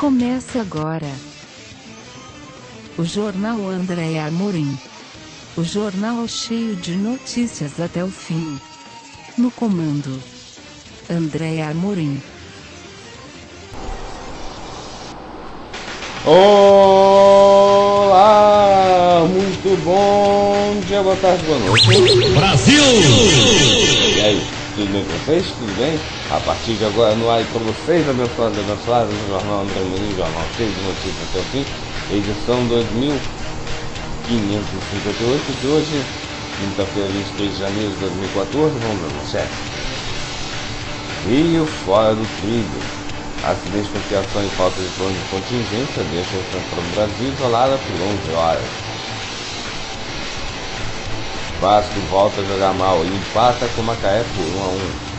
Começa agora o Jornal André Amorim. O jornal cheio de notícias até o fim. No comando, André Amorim. Olá, muito bom dia, boa tarde, boa noite. Brasil! E aí, tudo bem com vocês? Tudo bem? A partir de agora, no ar para vocês, abençoados, no Jornal André Amorim, jornal cheio de notícias até o fim, edição 2558 de hoje, quinta-feira, 23 de janeiro de 2014, vamos ver, chefe. Rio fora do trilho. Acidente com fiação e falta de plano de contingência deixa a estação do Brasil isolada por 11 horas. Vasco volta a jogar mal e empata com Macaé por 1-1.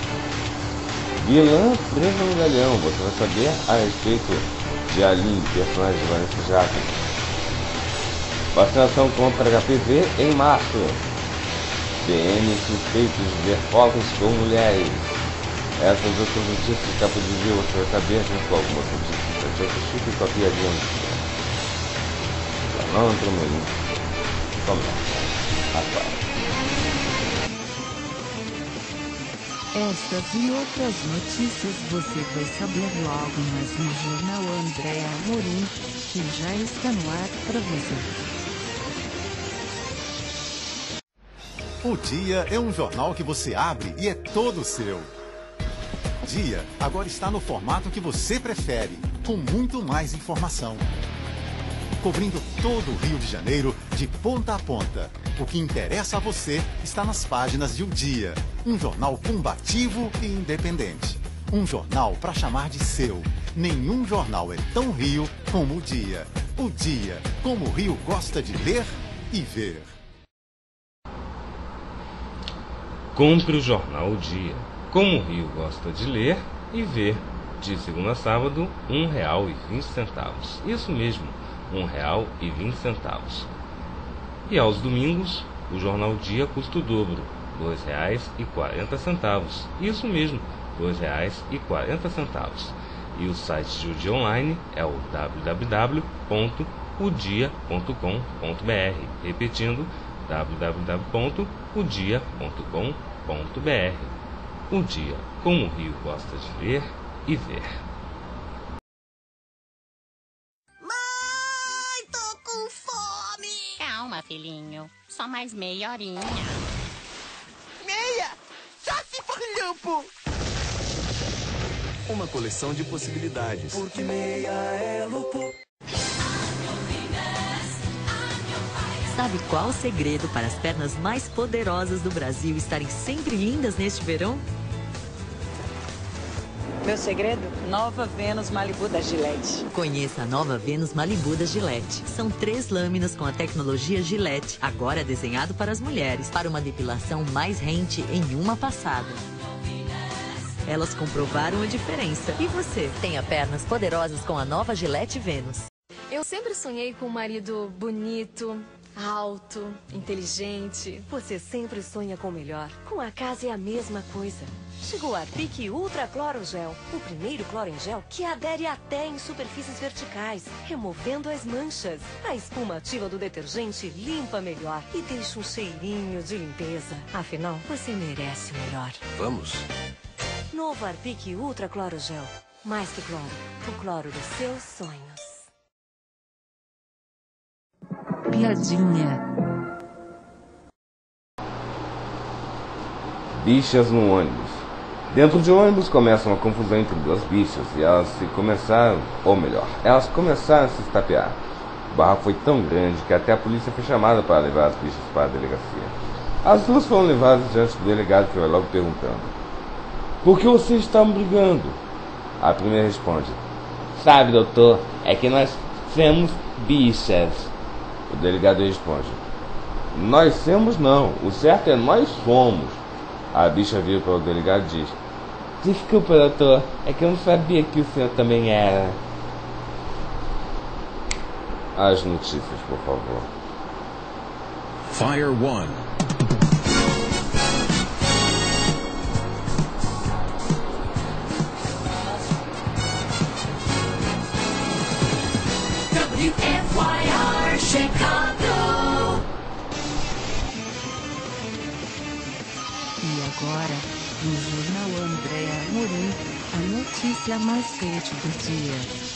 Vilã presa no Galeão. Você vai saber a respeito de Aline, personagem de Vanessa Jaca. Vacinação contra HPV em março. PM suspeito de ver fotos com mulheres. Essas outras notícias de capa de dia você vai saber com algumas notícias da Tia Chico e com a piadinha do dia. Não entrou mesmo. Começa. Agora. Essas e outras notícias você vai saber logo mais no Jornal André Amorim, que já está no ar para você. O Dia é um jornal que você abre e é todo seu. Dia agora está no formato que você prefere, com muito mais informação. Cobrindo todo o Rio de Janeiro, de ponta a ponta. O que interessa a você está nas páginas de O Dia. Um jornal combativo e independente. Um jornal para chamar de seu. Nenhum jornal é tão Rio como O Dia. O Dia, como o Rio gosta de ler e ver. Compre o jornal O Dia, como o Rio gosta de ler e ver. De segunda a sábado, R$ 1,20. Isso mesmo, R$ 1,20. E aos domingos, o jornal Dia custa o dobro, R$ 2,40. Isso mesmo, R$ 2,40. E o site de O Dia Online é o www.odia.com.br. Repetindo, www.odia.com.br. O Dia, como o Rio gosta de ler e ver. Mãe, tô com fome! Calma, filhinho. Só mais meia horinha. Meia? Só se for limpo! Uma coleção de possibilidades. Porque meia é lupo. Sabe qual o segredo para as pernas mais poderosas do Brasil estarem sempre lindas neste verão? Meu segredo? Nova Venus Malibu da Gillette. Conheça a nova Venus Malibu da Gillette. São 3 lâminas com a tecnologia Gillette, agora desenhado para as mulheres, para uma depilação mais rente em uma passada. Elas comprovaram a diferença. E você? Tenha pernas poderosas com a nova Gillette Venus. Eu sempre sonhei com um marido bonito, alto, inteligente. Você sempre sonha com o melhor. Com a casa é a mesma coisa. Chegou a Arpic Ultra Cloro Gel, o primeiro cloro em gel que adere até em superfícies verticais, removendo as manchas. A espuma ativa do detergente limpa melhor e deixa um cheirinho de limpeza. Afinal, você merece o melhor. Vamos? Novo Arpic Ultra Cloro Gel. Mais que cloro, o cloro dos seus sonhos. Piadinha. Bichas no ônibus. Dentro de um ônibus começa uma confusão entre duas bichas e elas começaram a se estapear. O barraco foi tão grande que até a polícia foi chamada para levar as bichas para a delegacia. As duas foram levadas diante do delegado, que vai logo perguntando: por que vocês estavam brigando? A primeira responde: sabe, doutor, é que nós somos bichas. O delegado responde: nós somos não, o certo é nós somos. A bicha vira para o delegado e diz: desculpa, doutor, é que eu não sabia que o senhor também era. As notícias, por favor. Fire One. Chicago. E agora, no Jornal Andréa Amorim, a notícia mais quente do dia.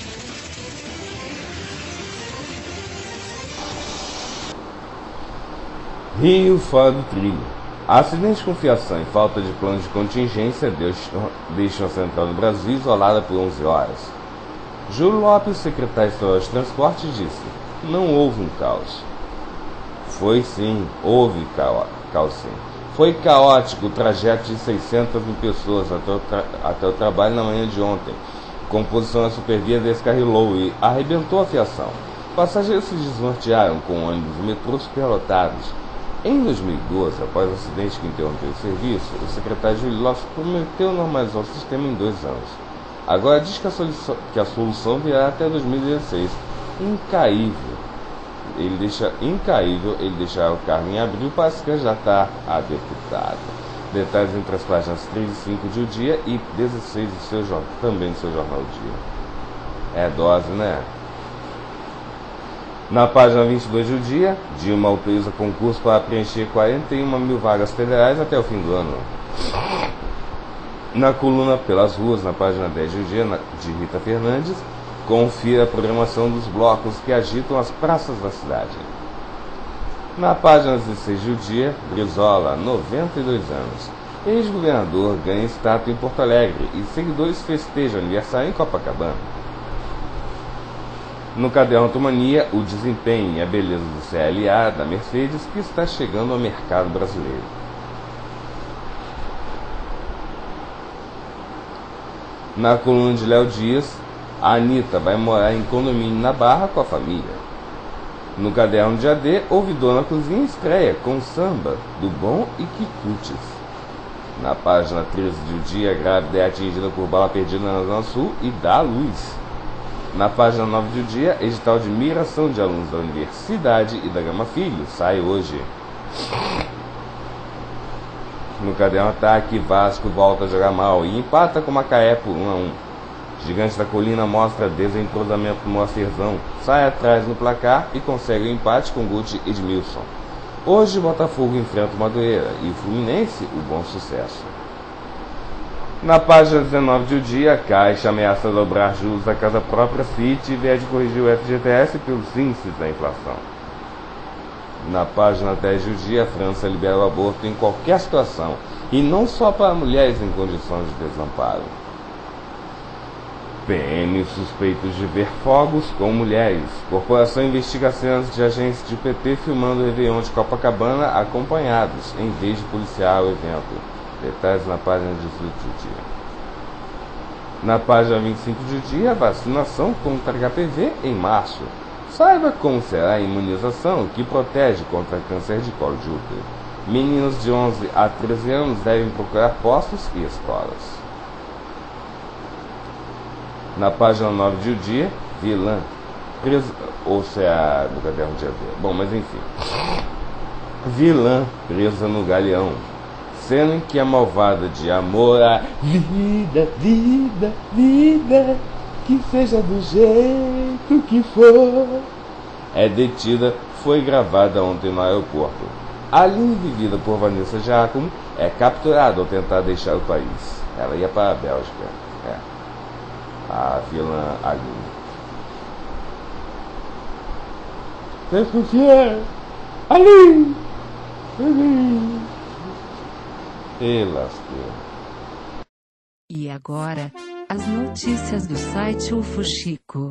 Rio fora do trilho. Acidentes com fiação e falta de plano de contingência deixam a Central do Brasil isolada por 11 horas. Júlio Lopes, secretário estadual de Transporte, disse: não houve um caos. Foi sim, houve caos sim. Foi caótico o trajeto de 600 mil pessoas até o trabalho na manhã de ontem. A composição da supervia descarrilou e arrebentou a fiação. Passageiros se desnortearam com ônibus e metrô superlotados. Em 2012, após o acidente que interrompeu o serviço, o secretário Júlio Lopes prometeu normalizar o sistema em 2 anos. Agora diz que a solução virá até 2016. Incaível ele deixar o cargo em abril para se candidatar a deputado. Detalhes entre as páginas 3 e 5 de O Dia e 16 também do seu jornal O Dia. É dose, né? Na página 22 do Dia, Dilma autoriza concurso para preencher 41 mil vagas federais até o fim do ano. Na coluna Pelas Ruas, na página 10 do Dia, de Rita Fernandes, confira a programação dos blocos que agitam as praças da cidade. Na página 16 do Dia, Brizola, 92 anos. Ex-governador ganha estátua em Porto Alegre e seguidores festejam aniversário em Copacabana. No caderno Automania, o desempenho e a beleza do CLA da Mercedes que está chegando ao mercado brasileiro. Na coluna de Léo Dias, a Anitta vai morar em condomínio na Barra com a família. No caderno de AD, Ouvidor na Cozinha estreia com samba do Bom e Quitutes. Na página 13 do Dia, a grávida é atingida por bala perdida na Zona Sul e dá à luz. Na página 9 do Dia, edital de migração de alunos da Universidade e da Gama Filho sai hoje. No caderno Ataque, Vasco volta a jogar mal e empata com Macaé por 1-1. Gigante da Colina mostra desentrosamento no Moacerzão, sai atrás no placar e consegue o empate com gol de Edmilson. Hoje, Botafogo enfrenta o Madureira e o Fluminense, o Bom Sucesso. Na página 19 do Dia, Caixa ameaça dobrar juros da casa própria FIT e vier de corrigir o FGTS pelos índices da inflação. Na página 10 do Dia, a França libera o aborto em qualquer situação, e não só para mulheres em condições de desamparo. PM suspeitos de ver fogos com mulheres. Corporação investiga cenas de agentes de PT filmando o Réveillon de Copacabana acompanhados, em vez de policiar o evento. Detalhes na página 18 do Dia. Na página 25 do Dia, vacinação contra HPV em março. Saiba como será a imunização que protege contra câncer de colo de útero. Meninos de 11 a 13 anos devem procurar postos e escolas. Na página 9 de O Dia, vilã presa, ou seja, no caderno de AD. Bom, mas enfim. Vilã presa no galeão. Cena em que a malvada de amor a vida, vida, vida, que seja do jeito que for, é detida, foi gravada ontem no aeroporto. Aline, vivida por Vanessa Giacomo, é capturada ao tentar deixar o país. Ela ia para a Bélgica. A vilã Aline. Sabe por quê? Aline! Aline! E lascou. E agora, as notícias do site UFO Chico.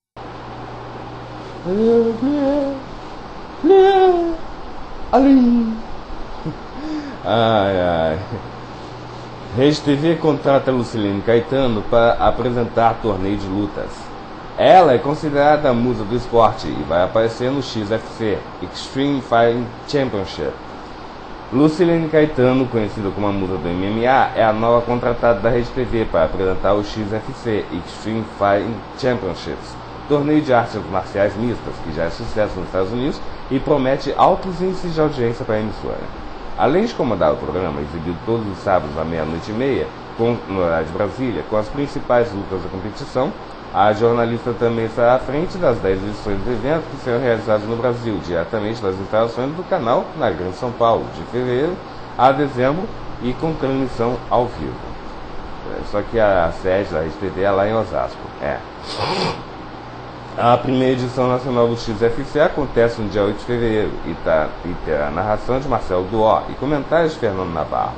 Aline! Ai, ai. Rede TV contrata Lucilene Caetano para apresentar torneio de lutas. Ela é considerada a musa do esporte e vai aparecer no XFC, Extreme Fighting Championship. Lucilene Caetano, conhecida como a musa do MMA, é a nova contratada da Rede TV para apresentar o XFC, Extreme Fighting Championships, torneio de artes marciais mistas, que já é sucesso nos Estados Unidos e promete altos índices de audiência para a emissora. Além de comandar o programa, exibido todos os sábados à 00:30, no horário de Brasília, com as principais lutas da competição, A jornalista também estará à frente das 10 edições do evento que serão realizadas no Brasil, diretamente das instalações do canal na Grande São Paulo, de fevereiro a dezembro e com transmissão ao vivo. Só que a sede da Rede TV é lá em Osasco. A primeira edição nacional do XFC acontece no dia 8 de fevereiro e terá a narração de Marcelo Duó e comentários de Fernando Navarro.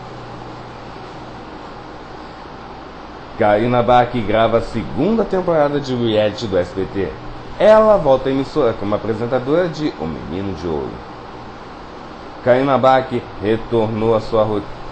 Karina Bach grava a segunda temporada de reality do SBT. Ela volta à emissora como apresentadora de O Menino de Ouro. Karina Bach retomou a sua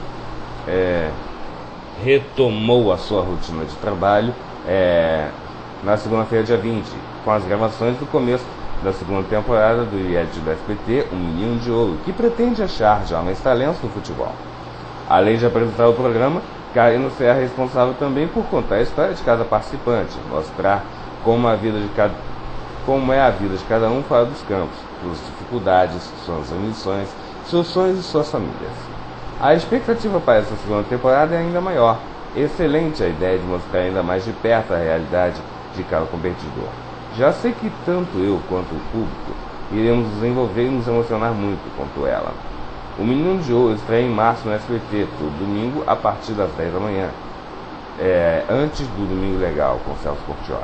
rotina de trabalho na segunda-feira, dia 20, com as gravações do começo da segunda temporada do reality do SBT, O Menino de Ouro, que pretende achar jovens talentos no futebol. Além de apresentar o programa, Karina será responsável também por contar a história de cada participante, mostrar como é a vida de cada um fora dos campos, suas dificuldades, suas ambições, seus sonhos e suas famílias. A expectativa para essa segunda temporada é ainda maior. Excelente a ideia de mostrar ainda mais de perto a realidade de cada competidor. Já sei que tanto eu quanto o público iremos nos envolver e nos emocionar muito, contou ela. O Menino de Ouro estreia em março no SBT, todo domingo a partir das 10 da manhã. Antes do Domingo Legal, com Celso Portiolli.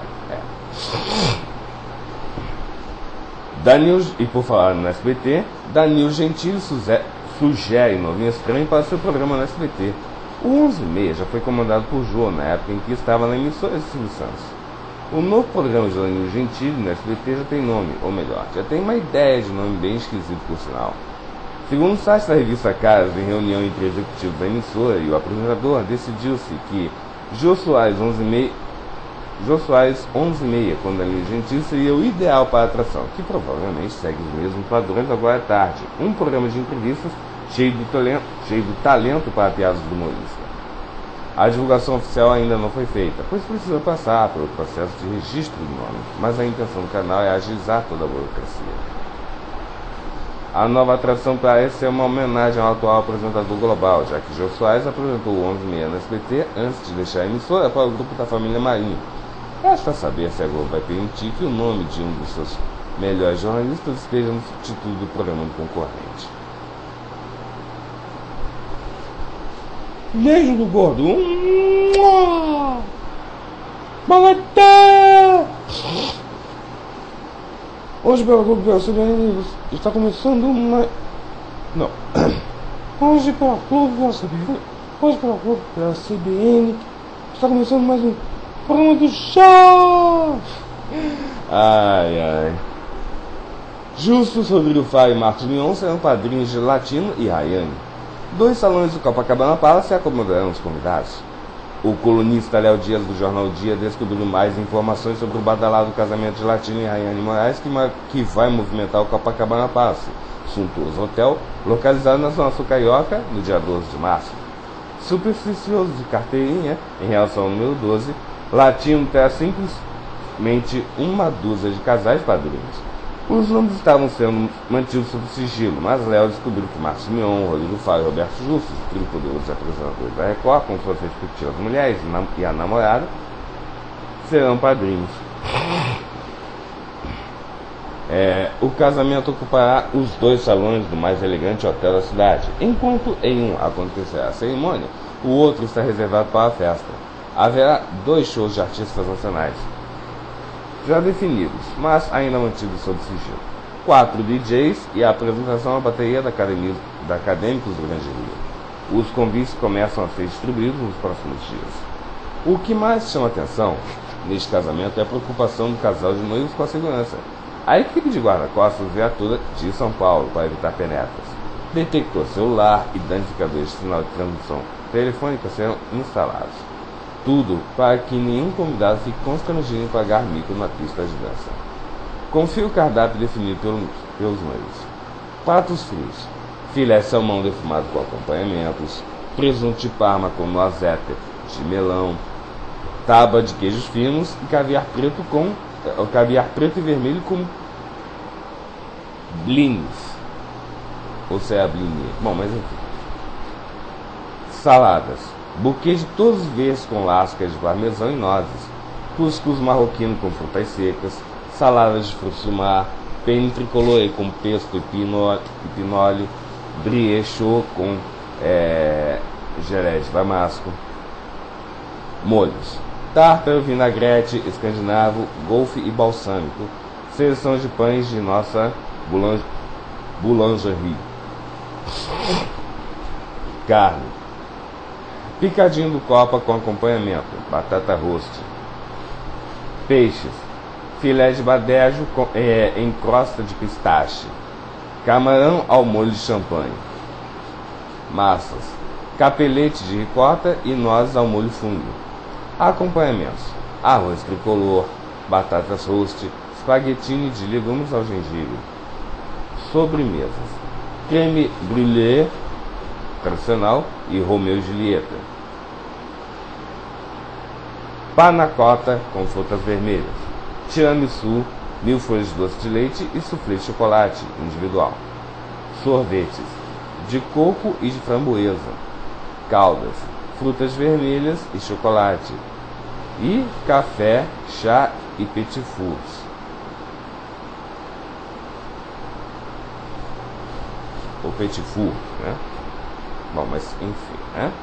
E por falar no SBT, Danilo Gentili sugere novinho estranho para seu programa no SBT. O 11h30 já foi comandado por Jô, na época em que estava na emissora de Silvio Santos. O novo programa de Danilo Gentili no SBT já tem nome, ou melhor, já tem uma ideia de nome bem esquisito por sinal. Segundo o site da revista Caras, em reunião entre executivos da emissora e o apresentador, decidiu-se que Jô Soares 11h30 com Danilo Gentili seria o ideal para a atração, que provavelmente segue os mesmos padrões agora à tarde. Um programa de entrevistas cheio de talento para piadas do humorista. A divulgação oficial ainda não foi feita, pois precisa passar pelo processo de registro do nome, mas a intenção do canal é agilizar toda a burocracia. A nova atração parece ser uma homenagem ao atual apresentador global, já que Jô Soares apresentou o 11h30 no SBT antes de deixar a emissora para o grupo da família Marinho. Resta saber se a Globo vai permitir que o nome de um dos seus melhores jornalistas esteja no título do programa do concorrente. Beijo do gordo. Baleta! Hoje pela Globo pela CBN está começando uma... Não. Hoje pela Globo pela CBN está começando mais um programa do show. Ai. Justus, Rodrigo Faro e Marcos Mion serão padrinhos de Latino e Rayane. 2 salões do Copacabana Palace acomodarão os convidados. O colunista Léo Dias do Jornal Dia descobriu mais informações sobre o badalado casamento de Latino e Rayane Moraes que vai movimentar o Copacabana Palace, suntuoso hotel localizado na Zona Sul Carioca, no dia 12 de março. Supersticioso de carteirinha em relação ao número 12, Latino terá simplesmente uma dúzia de casais padrinhos. Os nomes estavam sendo mantidos sob sigilo, mas Léo descobriu que Márcio Mion, Rodrigo Faro e Roberto Justus, os tripoderosos apresentadores da Record, com suas respectivas mulheres e a namorada, serão padrinhos. O casamento ocupará os 2 salões do mais elegante hotel da cidade. Enquanto em um acontecerá a cerimônia, o outro está reservado para a festa. Haverá 2 shows de artistas nacionais já definidos, mas ainda mantidos sob sigilo. 4 DJs e a apresentação à bateria da Acadêmicos do Grande Rio. Os convites começam a ser distribuídos nos próximos dias. O que mais chama atenção neste casamento é a preocupação do casal de noivos com a segurança. A equipe de guarda-costas viatura de São Paulo para evitar penetras. Detector celular e danificadores de sinal de transmissão telefônica serão instalados. Tudo para que nenhum convidado fique constrangido em pagar mico na pista de dança. Confira o cardápio definido pelos noivos. Pratos frios: filé salmão defumado com acompanhamentos, presunto de Parma com noisette de melão, tábua de queijos finos e caviar preto e vermelho com blins. Ou seja, blini. Bom, mas enfim. Saladas: buquê de todos verdes com lascas de parmesão e nozes, cuscuz marroquino com frutas secas, saladas de frutos do mar, penne tricolore com pesto e pinole, brie chaud com gelé de damasco, molhos, tártaro, vinagrete, escandinavo, golfe e balsâmico, seleção de pães de nossa boulangerie, carne, picadinho do copa com acompanhamento, batata roast, peixes, filé de badejo em crosta de pistache, camarão ao molho de champanhe, massas, capelete de ricota e nozes ao molho fungo. Acompanhamentos: arroz tricolor, batatas roast, espaguetine de legumes ao gengibre. Sobremesas: creme brûlée tradicional e Romeu e Julieta. Panna cotta com frutas vermelhas, tiramisu, 1000 folhas de doce de leite e soufflé de chocolate individual. Sorvetes de coco e de framboesa, caldas, frutas vermelhas e chocolate, e café, chá e petit fours. Ou petit four, né? Bom, mas enfim, né?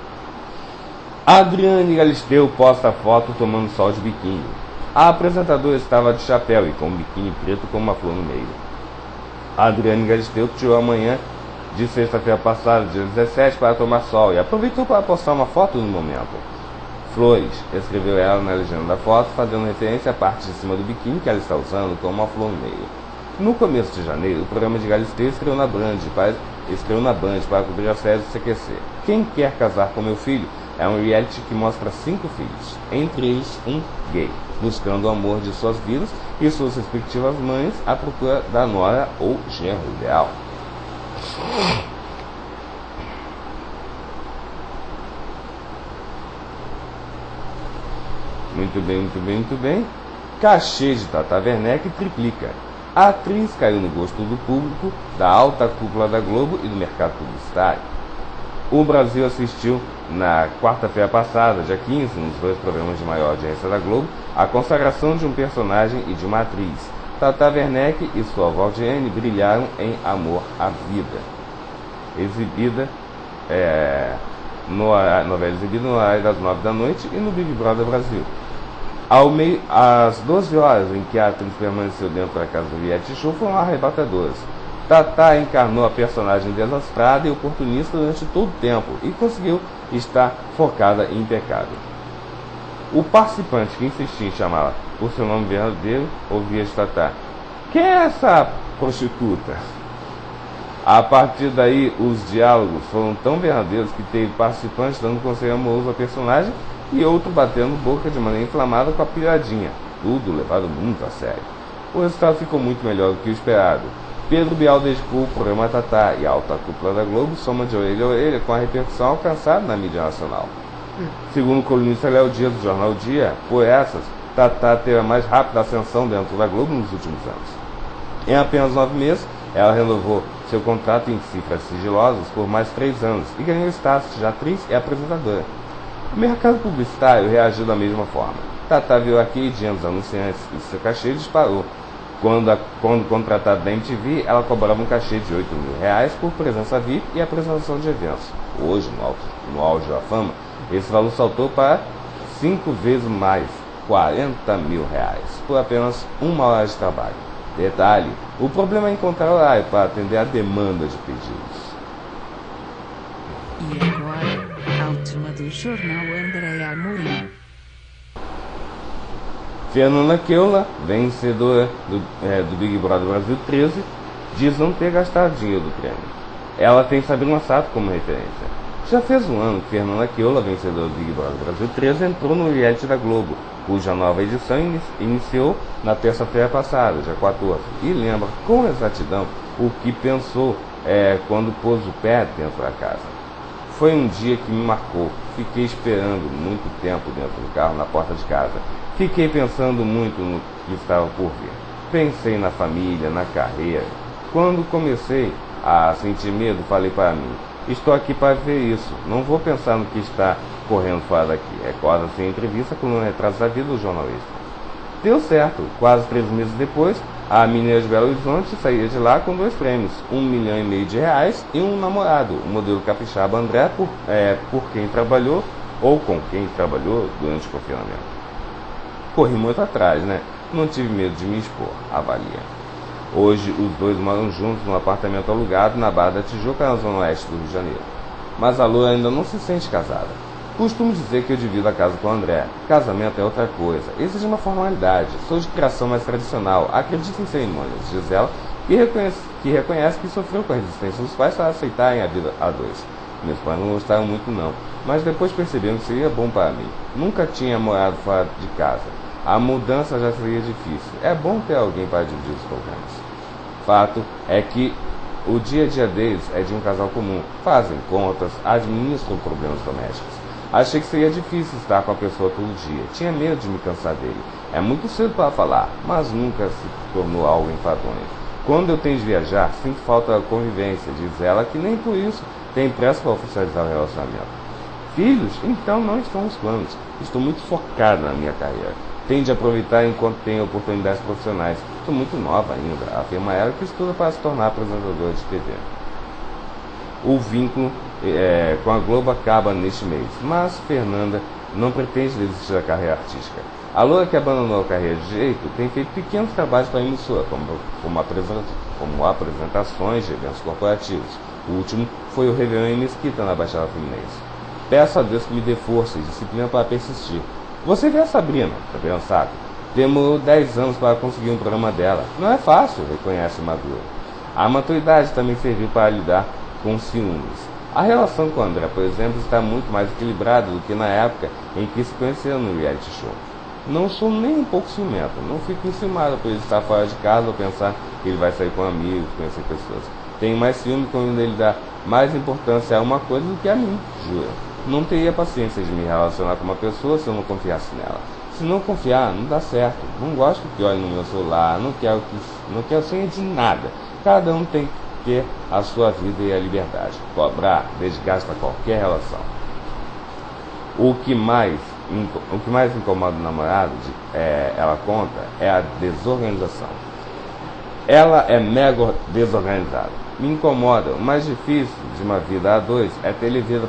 Adriane Galisteu posta foto tomando sol de biquíni. A apresentadora estava de chapéu e com um biquíni preto com uma flor no meio. A Adriane Galisteu tirou a manhã de sexta-feira passada, dia 17, para tomar sol e aproveitou para postar uma foto no momento. Flores, escreveu ela na legenda da foto, fazendo referência à parte de cima do biquíni que ela está usando com uma flor no meio. No começo de janeiro, o programa de Galisteu estreou na Band para cobrir as férias do CQC. Quem Quer Casar com Meu Filho é um reality que mostra 5 filhos, entre eles um gay, buscando o amor de suas vidas e suas respectivas mães à procura da nora ou genro ideal. Muito bem, muito bem, muito bem. Cachê de Tata Werneck triplica. A atriz caiu no gosto do público, da alta cúpula da Globo e do mercado publicitário. O Brasil assistiu na quarta-feira passada, dia 15, nos 2 programas de maior audiência da Globo, a consagração de um personagem e de uma atriz. Tata Werneck e sua Valdiane brilharam em Amor à Vida, exibida novela exibida no horário das 9 da noite e no Big Brother Brasil. Às 12 horas em que a atriz permaneceu dentro da casa do reality show foram arrebatadoras. Tata encarnou a personagem desastrada e oportunista durante todo o tempo e conseguiu estar focada e impecável. O participante que insistia em chamá-la por seu nome verdadeiro ouvia de Tata: "Quem é essa prostituta?" A partir daí, os diálogos foram tão verdadeiros que teve participantes dando conselho amoroso ao personagem e outro batendo boca de maneira inflamada com a piradinha, tudo levado muito a sério. O resultado ficou muito melhor do que o esperado. Pedro Bial dedicou o programa Tata e a alta cúpula da Globo soma de orelha a orelha com a repercussão alcançada na mídia nacional. Segundo o colunista Léo Dias do jornal Dia, por essas, Tata teve a mais rápida ascensão dentro da Globo nos últimos anos. Em apenas 9 meses, ela renovou seu contrato em cifras sigilosas por mais 3 anos e ganhou status de atriz e apresentadora. O mercado publicitário reagiu da mesma forma. Tata viu a Arcade dos anunciantes e seu cachê disparou. Quando contratada da MTV, ela cobrava um cachê de R$ 8.000 por presença VIP e apresentação de eventos. Hoje, no auge da fama, esse valor saltou para 5 vezes mais, R$ 40.000, por apenas 1 hora de trabalho. Detalhe, o problema é encontrar horário para atender a demanda de pedidos. E agora, a última do jornal Andréa Amorim. Fernanda Keula, vencedora do Big Brother Brasil 13, diz não ter gastado dinheiro do prêmio. Ela tem Sabrina Sato como referência. Já fez um ano que Fernanda Keula, vencedora do Big Brother Brasil 13, entrou no reality da Globo, cuja nova edição iniciou na terça-feira passada, dia 14, e lembra com exatidão o que pensou quando pôs o pé dentro da casa. Foi um dia que me marcou. Fiquei esperando muito tempo dentro do carro, na porta de casa. Fiquei pensando muito no que estava por vir. Pensei na família, na carreira. Quando comecei a sentir medo, falei para mim: Estou aqui para ver isso. Não vou pensar no que está correndo fora daqui. Recorda-se em entrevista com um retrato da vida do jornalista. Deu certo. Quase 3 meses depois, a menina de Belo Horizonte saía de lá com 2 prêmios, R$1,5 milhão e um namorado, o modelo capixaba André, por quem trabalhou ou com quem trabalhou durante o confinamento. Corri muito atrás, né? Não tive medo de me expor, avalia. Hoje, os dois moram juntos num apartamento alugado na Barra da Tijuca, na zona oeste do Rio de Janeiro. Mas a Loura ainda não se sente casada. Costumo dizer que eu divido a casa com o André. Casamento é outra coisa. Exige uma formalidade. Sou de criação mais tradicional. Acredito em cerimônias, diz ela, que reconhece que sofreu com a resistência dos pais para aceitarem a vida a dois. Meus pais não gostaram muito não, mas depois perceberam que seria bom para mim. Nunca tinha morado fora de casa. A mudança já seria difícil. É bom ter alguém para dividir os problemas. Fato é que o dia a dia deles é de um casal comum. Fazem contas, administram problemas domésticos. Achei que seria difícil estar com a pessoa todo dia. Tinha medo de me cansar dele. É muito cedo para falar, mas nunca se tornou algo enfadonho. Quando eu tenho de viajar, sinto falta da convivência, diz ela, que nem por isso tem pressa para oficializar o relacionamento. Filhos? Então não estão nos planos. Estou muito focado na minha carreira. Tenho de aproveitar enquanto tenho oportunidades profissionais. Estou muito nova ainda, afirma ela, que estuda para se tornar apresentadora de TV. O vínculo com a Globo acaba neste mês, mas Fernanda não pretende desistir da carreira artística. A Loura, que abandonou a carreira de direito, tem feito pequenos trabalhos para a emissora, como apresentações de eventos corporativos. O último foi o Réveillon em Mesquita, na Baixada Fluminense. Peço a Deus que me dê força e disciplina para persistir. Você vê a Sabrina, sabe? Demorou 10 anos para conseguir um programa dela. Não é fácil, reconhece Maduro. A maturidade também serviu para lidar com ciúmes. A relação com o André, por exemplo, está muito mais equilibrada do que na época em que se conheceram no reality show. Não sou nem um pouco ciumento, não fico enciumado por ele estar fora de casa ou pensar que ele vai sair com amigos, conhecer pessoas. Tenho mais ciúme quando ele dá mais importância a uma coisa do que a mim, juro. Não teria paciência de me relacionar com uma pessoa se eu não confiasse nela. Se não confiar, não dá certo. Não gosto que olhe no meu celular, não quero senha de nada. Cada um tem que ter a sua vida e a liberdade. Cobrar desgasta qualquer relação. O que mais incomoda o namorado, ela conta, é a desorganização. Ela é mega desorganizada. Me incomoda. O mais difícil de uma vida a dois é ter vida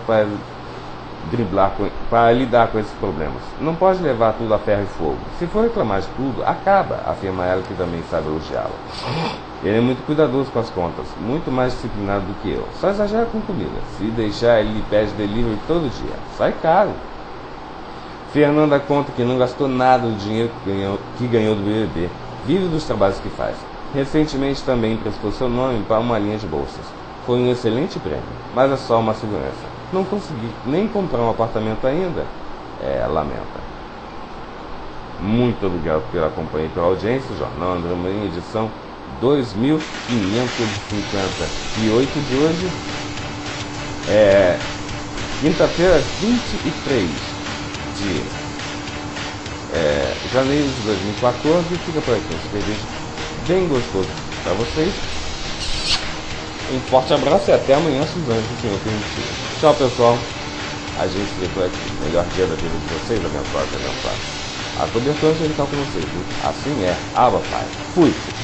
para lidar com esses problemas. Não pode levar tudo a ferro e fogo. Se for reclamar de tudo, acaba, afirma ela, que também sabe elogiá-la. Ele é muito cuidadoso com as contas, muito mais disciplinado do que eu. Só exagera com comida. Se deixar, ele lhe pede delivery todo dia. Sai caro. Fernanda conta que não gastou nada do dinheiro que ganhou do BBB. Vive dos trabalhos que faz. Recentemente também prestou seu nome para uma linha de bolsas. Foi um excelente prêmio, mas é só uma segurança. Não consegui nem comprar um apartamento ainda. Lamenta. Muito obrigado pela companhia e pela audiência. O Jornal André Amorim, edição 2558 de hoje. Quinta-feira, 23 de janeiro de 2014. Fica por aqui um super vídeo bem gostoso para vocês. Um forte abraço e até amanhã, Suzane, se o Senhor permitir. Tchau, pessoal. A gente se vê por aqui. Melhor dia da vida de vocês, abençoado e abençoado. A cobertura angelical com vocês, viu? Assim é. Aba, Pai. Fui.